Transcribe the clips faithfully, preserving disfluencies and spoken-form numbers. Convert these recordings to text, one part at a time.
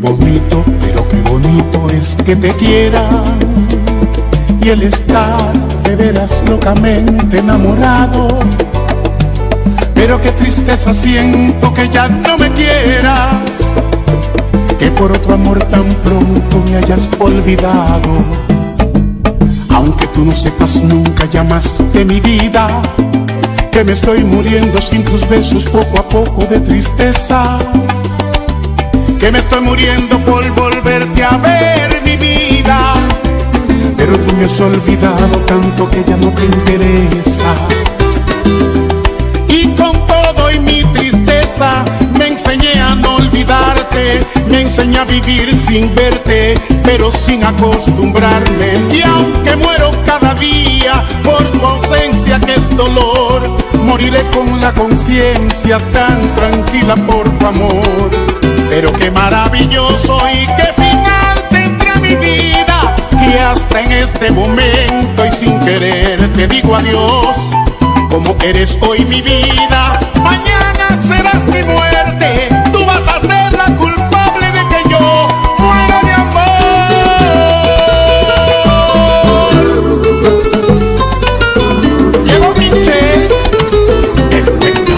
bonito, pero qué bonito es que te quieran y el estar de veras locamente enamorado. Pero qué tristeza siento que ya no me quieras, que por otro amor tan pronto me hayas olvidado. Aunque tú no sepas, nunca llamaste mi vida, que me estoy muriendo sin tus besos poco a poco de tristeza, que me estoy muriendo por volverte a ver, mi vida. Pero tú me has olvidado tanto que ya no te interesa. Y con todo y mi tristeza me enseñé a no olvidarte, me enseñé a vivir sin verte, pero sin acostumbrarme. Y aunque muero cada día por tu ausencia que es dolor, moriré con la conciencia tan tranquila por tu amor. Pero qué maravilloso y qué final tendrá mi vida, que hasta en este momento y sin querer te digo adiós. Como eres hoy mi vida, mañana serás mi muerte. Tú vas a ser la culpable de que yo muera de amor. Llegó Michelle, perfecto.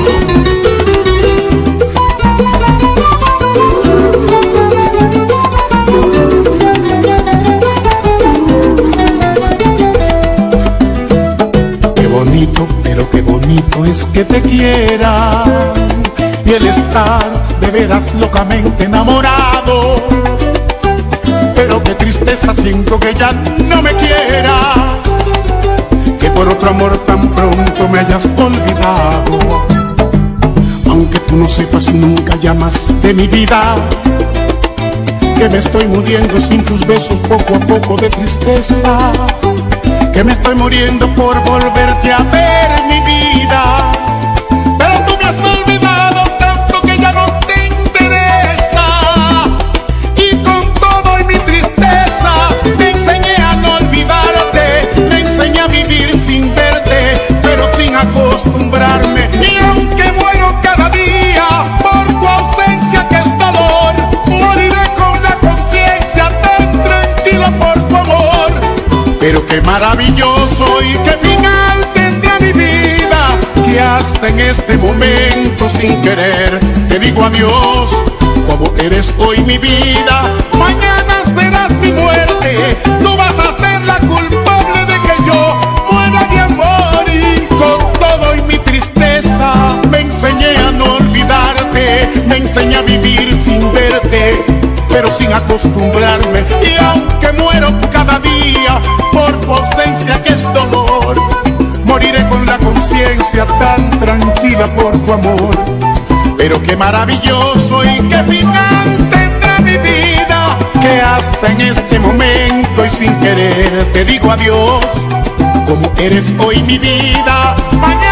Qué bonito, pero qué bonito es que te quieran y el estar de veras locamente enamorado. Pero qué tristeza siento que ya no me quieras, que por otro amor tan pronto me hayas olvidado. Aunque tú no sepas, nunca llamaste mi vida, que me estoy muriendo sin tus besos poco a poco de tristeza, que me estoy muriendo por volverte a ver, mi vida. Pero tú me has olvidado tanto que ya no te interesa. Y con todo y mi tristeza me enseñé a no olvidarte, me enseñé a vivir sin verte, pero sin acostumbrarme. Y aunque muero cada día por tu ausencia que es dolor, moriré con la conciencia tan tranquila por tu amor. Pero qué maravilloso y qué final tendrá mi vida, que hasta en este momento sin querer te digo adiós. Como eres hoy mi vida, mañana serás mi muerte. Tú vas a ser la culpable de que yo muera de amor. Y con todo y mi tristeza me enseñé a no olvidarte, me enseñé a vivir sin verte, pero sin acostumbrarme. Y aunque muero cada día por tu ausencia que es dolor, moriré con la conciencia tan tranquila por tu amor. Pero qué maravilloso y qué final tendrá mi vida, que hasta en este momento y sin querer te digo adiós. Como eres hoy mi vida, mañana